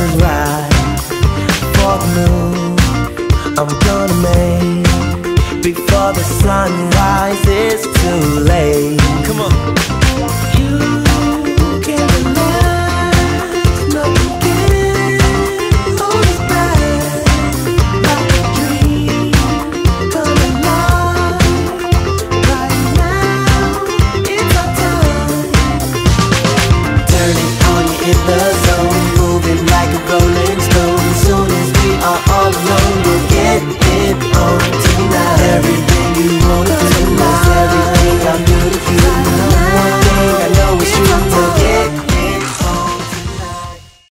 is right for the move I'm gonna make before the sun rises too late. Come on.